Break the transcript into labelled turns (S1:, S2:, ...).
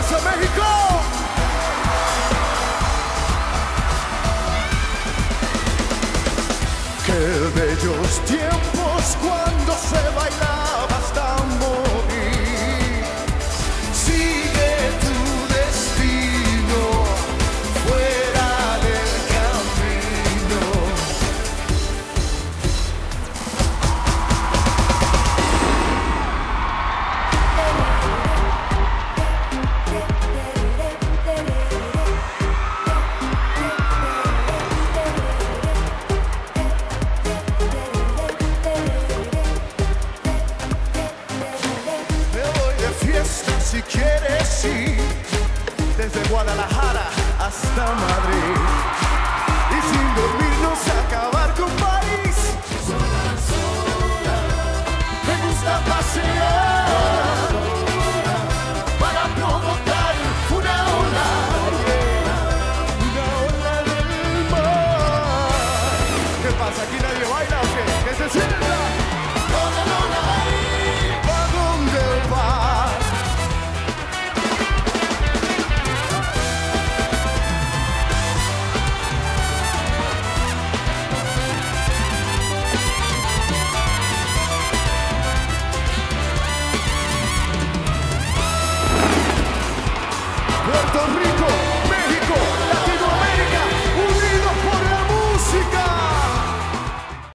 S1: pasa, México? Qué bellos tiempos cuando se bailaba hasta morir. Sigue tu destino fuera del camino. Si quieres ir desde Guadalajara hasta Madrid.